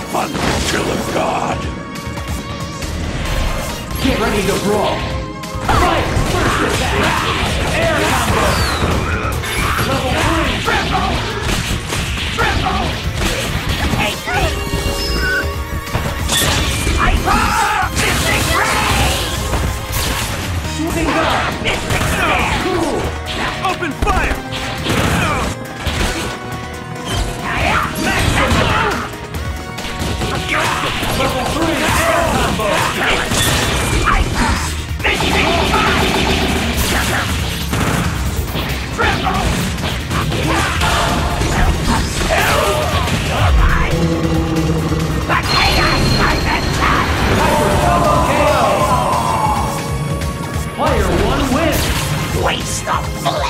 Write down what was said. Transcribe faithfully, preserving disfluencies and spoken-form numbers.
fun chill of God. Get ready to brawl. Fire! First attack! Air combo! Level three! Triple! Triple! Take three! I Mystic Ray! Shooting guard! Mystic Stare! Cool! Open fire! Maximum! Level three! Air combo! Mystic Fire! Triple! You're mine! The Chaos Dimension! Double K O! Player one wins! Waste of blood!